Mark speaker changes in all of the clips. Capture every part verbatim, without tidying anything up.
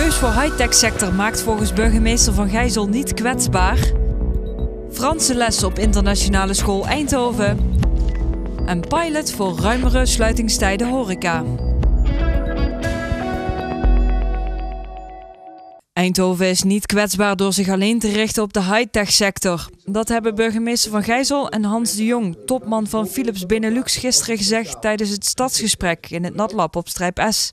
Speaker 1: Keus voor high-tech sector maakt volgens burgemeester Van Gijzel niet kwetsbaar. Franse les op internationale school Eindhoven. En pilot voor ruimere sluitingstijden horeca. Eindhoven is niet kwetsbaar door zich alleen te richten op de high-tech sector. Dat hebben burgemeester Van Gijzel en Hans de Jong, topman van Philips Benelux, gisteren gezegd tijdens het stadsgesprek in het NatLab op Strijp S.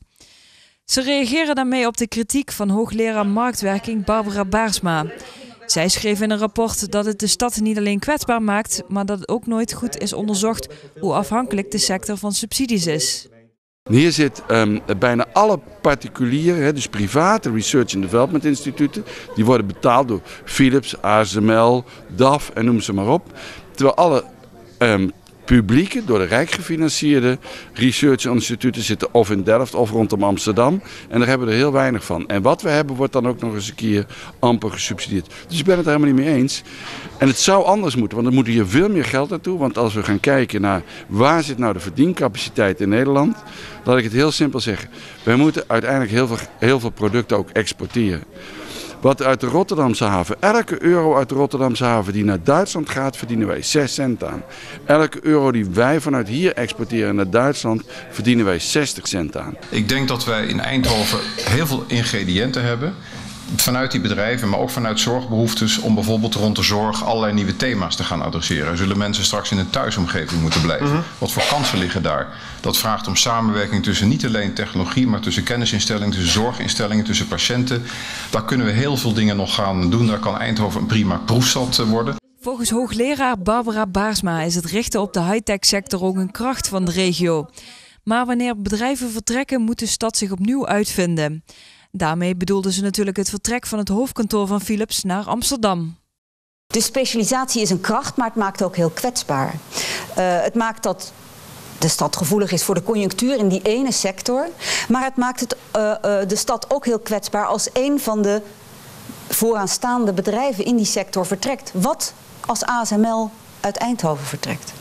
Speaker 1: Ze reageren daarmee op de kritiek van hoogleraar marktwerking Barbara Baarsma. Zij schreef in een rapport dat het de stad niet alleen kwetsbaar maakt, maar dat het ook nooit goed is onderzocht hoe afhankelijk de sector van subsidies is.
Speaker 2: Hier zit um, bijna alle particuliere, dus private research and development instituten, die worden betaald door Philips, A S M L, D A F en noem ze maar op. Terwijl alle um, publieke, door de Rijk gefinancierde research instituten zitten of in Delft of rondom Amsterdam. En daar hebben we er heel weinig van. En wat we hebben wordt dan ook nog eens een keer amper gesubsidieerd. Dus ik ben het er helemaal niet mee eens. En het zou anders moeten, want er moet hier veel meer geld naartoe. Want als we gaan kijken naar waar zit nou de verdiencapaciteit in Nederland, laat ik het heel simpel zeggen. Wij moeten uiteindelijk heel veel, heel veel producten ook exporteren. Wat uit de Rotterdamse haven, elke euro uit de Rotterdamse haven die naar Duitsland gaat, verdienen wij zes cent aan. Elke euro die wij vanuit hier exporteren naar Duitsland, verdienen wij zestig cent aan.
Speaker 3: Ik denk dat wij in Eindhoven heel veel ingrediënten hebben. Vanuit die bedrijven, maar ook vanuit zorgbehoeftes, om bijvoorbeeld rond de zorg allerlei nieuwe thema's te gaan adresseren. Zullen mensen straks in een thuisomgeving moeten blijven? Mm-hmm. Wat voor kansen liggen daar? Dat vraagt om samenwerking tussen niet alleen technologie, maar tussen kennisinstellingen, tussen zorginstellingen, tussen patiënten. Daar kunnen we heel veel dingen nog gaan doen. Daar kan Eindhoven een prima proefstad worden.
Speaker 1: Volgens hoogleraar Barbara Baarsma is het richten op de high-tech sector ook een kracht van de regio. Maar wanneer bedrijven vertrekken, moet de stad zich opnieuw uitvinden. Daarmee bedoelde ze natuurlijk het vertrek van het hoofdkantoor van Philips naar Amsterdam.
Speaker 4: De specialisatie is een kracht, maar het maakt ook heel kwetsbaar. Uh, het maakt dat de stad gevoelig is voor de conjunctuur in die ene sector. Maar het maakt het, uh, uh, de stad ook heel kwetsbaar als een van de vooraanstaande bedrijven in die sector vertrekt. Wat als A S M L uit Eindhoven vertrekt?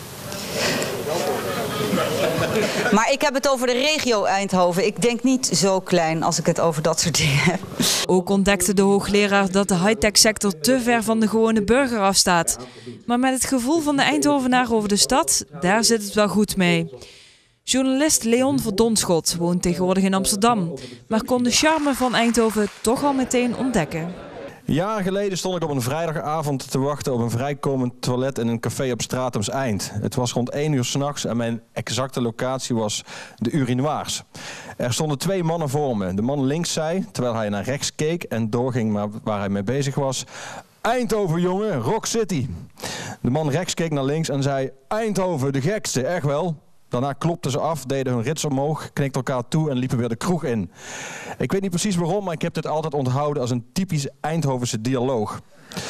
Speaker 4: Maar ik heb het over de regio Eindhoven. Ik denk niet zo klein als ik het over dat soort dingen heb.
Speaker 1: Ook ontdekte de hoogleraar dat de high-tech sector te ver van de gewone burger afstaat. Maar met het gevoel van de Eindhovenaar over de stad, daar zit het wel goed mee. Journalist Leon Verdonschot woont tegenwoordig in Amsterdam, maar kon de charme van Eindhoven toch al meteen ontdekken.
Speaker 5: Jaren geleden stond ik op een vrijdagavond te wachten op een vrijkomend toilet in een café op Stratums Eind. Het was rond één uur 's nachts en mijn exacte locatie was de urinoirs. Er stonden twee mannen voor me. De man links zei, terwijl hij naar rechts keek en doorging maar waar hij mee bezig was: Eindhoven, jongen, Rock City. De man rechts keek naar links en zei: Eindhoven, de gekste, echt wel. Daarna klopten ze af, deden hun rits omhoog, knikten elkaar toe en liepen weer de kroeg in. Ik weet niet precies waarom, maar ik heb dit altijd onthouden als een typisch Eindhovense dialoog.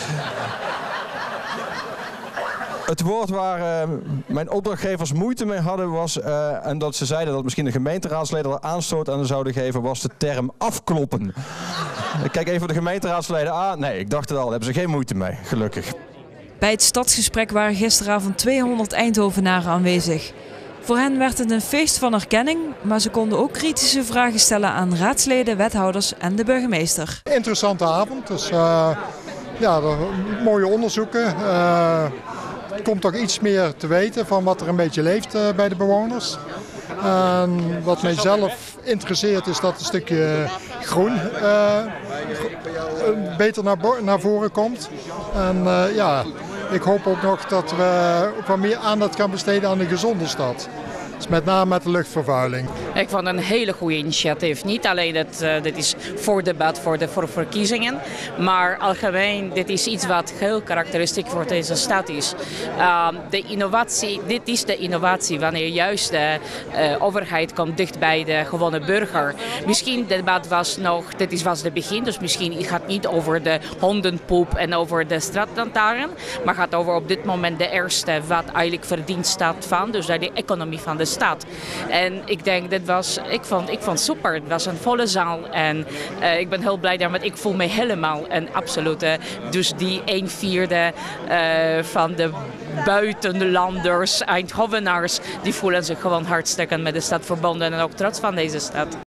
Speaker 5: Het woord waar uh, mijn opdrachtgevers moeite mee hadden was, uh, en dat ze zeiden dat misschien de gemeenteraadsleden er aanstoot aan zouden geven, was de term afkloppen. Ik kijk even de gemeenteraadsleden aan. Nee, ik dacht het al, daar hebben ze geen moeite mee, gelukkig.
Speaker 1: Bij het stadsgesprek waren gisteravond tweehonderd Eindhovenaren aanwezig. Voor hen werd het een feest van erkenning, maar ze konden ook kritische vragen stellen aan raadsleden, wethouders en de burgemeester.
Speaker 6: Interessante avond, dus uh, ja, mooie onderzoeken. Uh, er komt toch iets meer te weten van wat er een beetje leeft uh, bij de bewoners. En wat mij zelf interesseert is dat een stukje groen uh, beter naar, naar voren komt. En uh, ja, ik hoop ook nog dat we ook wat meer aandacht gaan besteden aan de gezonde stad. Dus met name met de luchtvervuiling.
Speaker 7: Ik vond het een hele goede initiatief. Niet alleen dat uh, dit is voor debat voor de voor verkiezingen, maar algemeen dit is iets wat heel karakteristiek voor deze stad is. Uh, de innovatie, dit is de innovatie wanneer juist de uh, overheid komt dicht bij de gewone burger. Misschien het debat was nog, dit is was het begin, dus misschien het gaat niet over de hondenpoep en over de straatlantaarn, maar gaat over op dit moment de eerste wat eigenlijk verdient staat van, dus de economie van de stad. En ik denk, dit was, ik vond, ik vond super. Het was een volle zaal en uh, ik ben heel blij daarmee. Ik voel me helemaal een absolute, dus die een vierde uh, van de buitenlanders, Eindhovenaars, die voelen zich gewoon hartstikke met de stad verbonden en ook trots van deze stad.